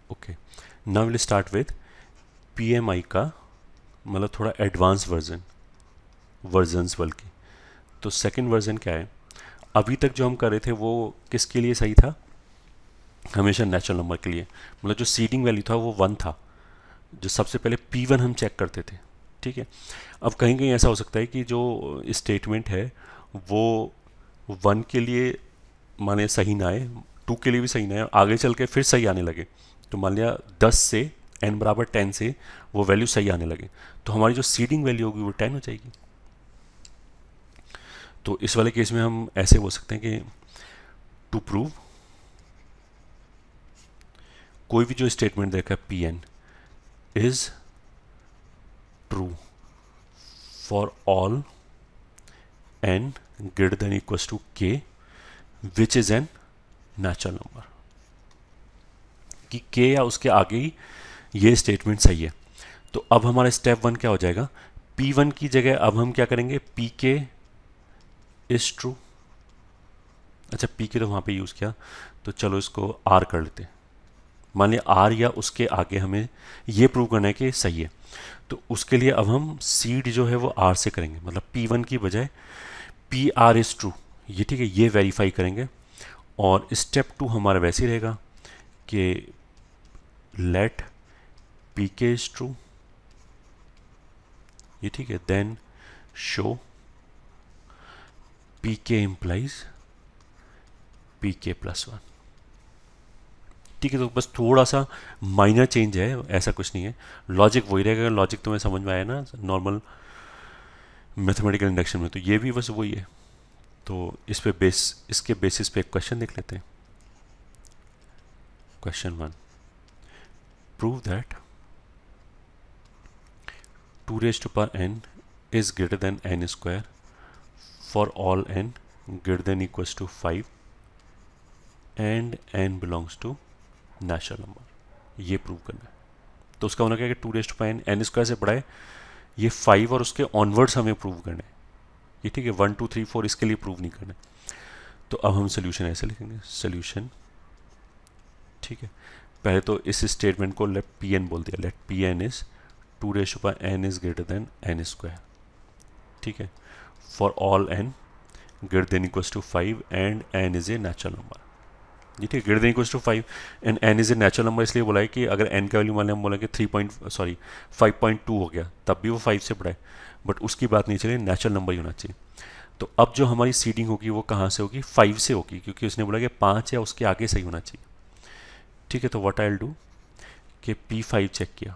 Okay, now will start with PMI का मतलब थोड़ा एडवांस वर्जन्स बल्कि। तो सेकंड वर्जन क्या है? अभी तक जो हम कर रहे थे वो किसके लिए सही था? हमेशा नेचुरल नंबर के लिए। मतलब जो सीडिंग वैल्यू था वो 1 था, जो सबसे पहले P1 हम चेक करते थे। ठीक है, अब कहीं कहीं ऐसा हो सकता है कि जो स्टेटमेंट है वो 1 के लिए माने सही ना आए, 2 के लिए भी सही ना आए, आगे चल के फिर सही आने लगे। तो मान लिया 10 से n बराबर 10 से वो वैल्यू सही आने लगे, तो हमारी जो सीडिंग वैल्यू होगी वो 10 हो जाएगी। तो इस वाले केस में हम ऐसे बोल सकते हैं कि टू प्रूव कोई भी जो स्टेटमेंट देखा है Pn is true for all n greater than equals to k which is an natural number, कि k या उसके आगे ही ये स्टेटमेंट सही है। तो अब हमारा स्टेप 1 क्या हो जाएगा? P1 की जगह अब हम क्या करेंगे? Pk is true. अच्छा, Pk तो वहाँ पे यूज़ किया, तो चलो इसको R कर लेते हैं। मान लिया R या उसके आगे हमें ये प्रूव करना है कि सही है, तो उसके लिए अब हम सीड जो है वो R से करेंगे, मतलब P1 की बजाय PR इज ट्रू, ये ठीक है, ये वेरीफाई करेंगे। और स्टेप 2 हमारा वैसे ही रहेगा कि लेट Pk इज ट्रू, ये ठीक है, then show Pk implies Pk plus 1। ठीक है, तो बस थोड़ा सा माइनर चेंज है, ऐसा कुछ नहीं है, लॉजिक वही रहेगा। लॉजिक तुम्हें समझ में आया ना नॉर्मल मैथमेटिकल इंडक्शन में, तो ये भी बस वही है। तो इसके बेसिस पे एक क्वेश्चन देख लेते हैं। Question 1, prove that 2 raised to power n is greater than n square for all n greater than equals to 5 and n belongs to natural number. ये प्रूव करना है। तो उसका होना क्या है कि 2 raised to power n n square से बड़ा है, ये 5 और उसके ऑनवर्ड्स हमें प्रूव करना है। ये ठीक है, 1 2 3 4 इसके लिए प्रूव नहीं करना है। तो अब हम सोल्यूशन ऐसे लिखेंगे, सोल्यूशन, ठीक है, पहले तो इस स्टेटमेंट को लेट Pn बोल दिया, let Pn is 2 raised to power n is greater than n square, ठीक है, for all n greater than equals to 5 and n is a natural number। ये ठीक है, greater than equals to 5 and n is a natural number इसलिए बोला है कि अगर n का वैल्यू मान लें, हम बोलेंगे 5.2 हो गया, तब भी वो 5 से बड़ा है, बट उसकी बात नहीं चली, नेचुरल नंबर ही होना चाहिए। तो अब जो हमारी सीडिंग होगी वो कहाँ से होगी? 5 से होगी, क्योंकि उसने बोला कि 5 या उसके आगे सही होना चाहिए। ठीक है, तो व्हाट आई विल डू कि P5 चेक किया,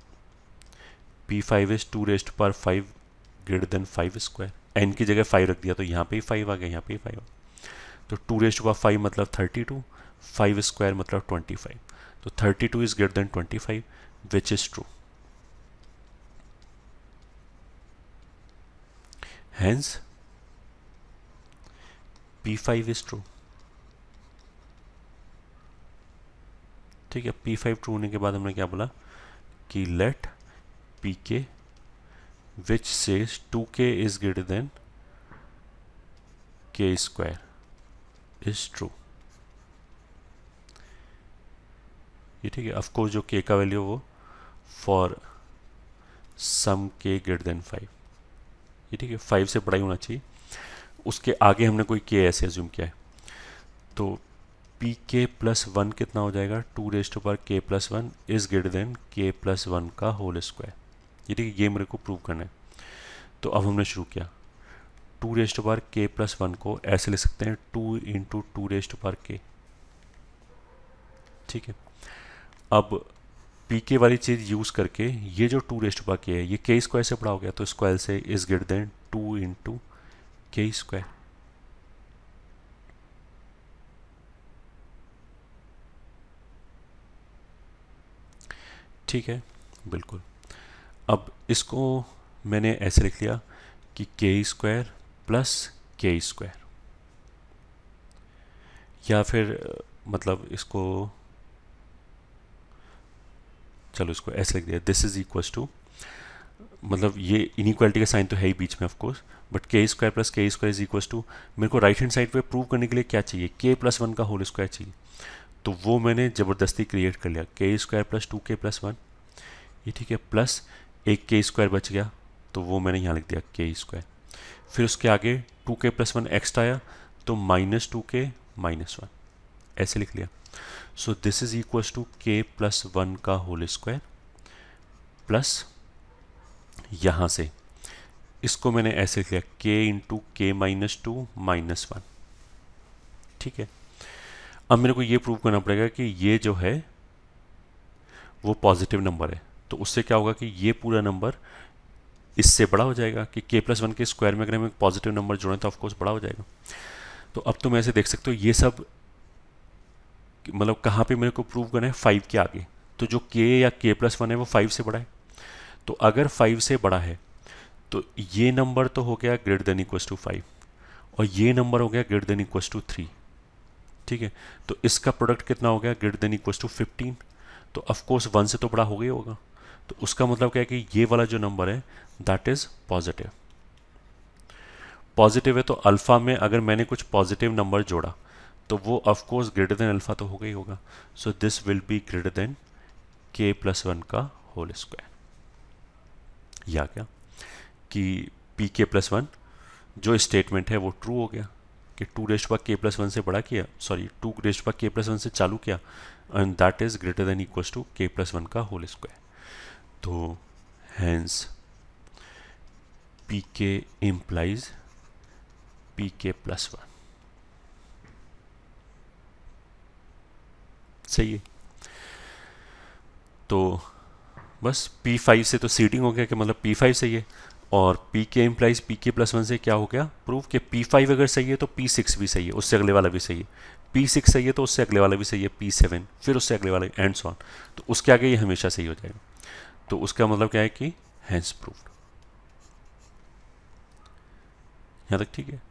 P5 is 2 raised to power 5 greater than 5 square, n की जगह 5 रख दिया, तो यहाँ पे ही 5 आ गया, यहाँ पे ही 5 आ गया। तो 2 raised to power 5 मतलब 32, 5 स्क्वायर मतलब 25, तो 32 is greater than 25 which is true. Hence P5 is true। ठीक है, P5 ट्रू होने के बाद हमने क्या बोला कि let Pk which says 2k is greater than k square is true. ये ठीक है, ऑफकोर्स जो k का वैल्यू वो for some k greater than 5, ये ठीक है, 5 से बड़ा ही होना चाहिए, उसके आगे हमने कोई k ऐसे एज्यूम किया है। तो Pk प्लस 1 कितना हो जाएगा? 2 raised to power k plus 1 is greater than k plus 1 का होल स्क्वायर। ये ठीक है, ये मेरे को प्रूव करना है। तो अब हमने शुरू किया, 2 raised to power k plus 1 को ऐसे लिख सकते हैं 2 into 2 raised to power k। ठीक है, अब Pk वाली चीज़ यूज़ करके ये जो 2 raised to power k है, ये k स्क्वायर से बड़ा हो गया, तो स्क्वायर से is greater than 2 into k square. ठीक है, बिल्कुल। अब इसको मैंने ऐसे लिख लिया कि k square plus k square, या फिर मतलब इसको, चलो इसको ऐसे लिख दिया, दिस इज इक्वल्स टू, मतलब ये इनइक्वालिटी का साइन तो है ही बीच में of course, but k square plus k square is equals to, मेरे को राइट हैंड साइड पे प्रूव करने के लिए क्या चाहिए? k प्लस 1 का होल स्क्वायर चाहिए। तो वो मैंने ज़बरदस्ती क्रिएट कर लिया, के स्क्वायर प्लस 2k प्लस 1, ये ठीक है, प्लस एक के स्क्वायर बच गया तो वो मैंने यहाँ लिख दिया के स्क्वायर। फिर उसके आगे 2k प्लस 1 एक्स्ट्रा आया तो माइनस 2k माइनस 1, ऐसे लिख लिया। So this is equals to k plus 1 का होल स्क्वायर प्लस यहाँ से इसको मैंने ऐसे लिख लिया k into k minus 2 minus 1, ठीक है। अब मेरे को ये प्रूव करना पड़ेगा कि ये जो है वो पॉजिटिव नंबर है, तो उससे क्या होगा कि ये पूरा नंबर इससे बड़ा हो जाएगा कि k प्लस 1 के स्क्वायर में अगर हम एक पॉजिटिव नंबर जोड़ें तो ऑफकोर्स बड़ा हो जाएगा। तो अब तुम ऐसे देख सकते हो ये सब मतलब कहाँ पे मेरे को प्रूव करना है, 5 के आगे, तो जो k या k प्लस 1 है वो 5 से बड़ा है। तो अगर 5 से बड़ा है तो ये नंबर तो हो गया ग्रेटर देन इक्वल्स टू 5 और ये नंबर हो गया ग्रेटर देन इक्वल्स टू 3, ठीक है। तो इसका प्रोडक्ट कितना हो गया, ग्रेटर देन इक्वल्स टू 15, तो ऑफकोर्स 1 से तो बड़ा हो गया होगा। तो उसका मतलब क्या है कि ये वाला जो नंबर है दैट इज पॉजिटिव। पॉजिटिव है तो अल्फा में अगर मैंने कुछ पॉजिटिव नंबर जोड़ा तो वो ऑफकोर्स ग्रेटर देन अल्फा तो होगा ही होगा। So this will be greater than k plus 1 का होल स्क्वायर, या क्या कि पी के प्लस 1 जो स्टेटमेंट है वो ट्रू हो गया कि 2 रेस्ट पर k प्लस 1 से बड़ा किया, सॉरी 2 रेस्ट पर k प्लस 1 से चालू किया and that is greater than equals to k plus 1 का होल स्क्वायर। तो hence pk implies pk plus 1, सही है। तो बस P5 से तो सीडिंग हो गया कि मतलब P5 सही है और pk इम्प्लाइज pk प्लस 1 से क्या हो गया प्रूफ कि P5 अगर सही है तो P6 भी सही है, उससे अगले वाला भी सही है, P6 सही है तो उससे अगले वाला भी सही है, P7 फिर उससे अगले वाला एंड सो ऑन, तो उसके आगे ये हमेशा सही हो जाएगा। तो उसका मतलब क्या है कि हैंस प्रूफ्ड। यहाँ तक ठीक है।